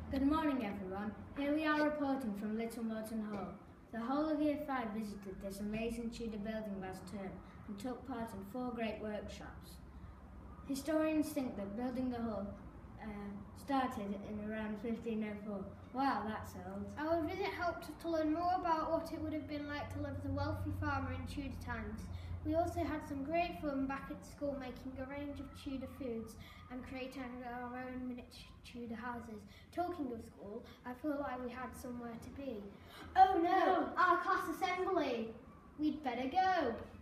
Good morning everyone. Here we are reporting from Little Moreton Hall. The whole of Year 5 visited this amazing Tudor building last term and took part in 4 great workshops. Historians think that building the hall started in around 1504. Wow, that's old. Our visit helped us to learn more about what it would have been like to live as a wealthy farmer in Tudor times. We also had some great fun back at school making a range of Tudor foods and creating our own miniature Tudor houses. Talking of school, I feel like we had somewhere to be. Oh no, our class assembly! We'd better go.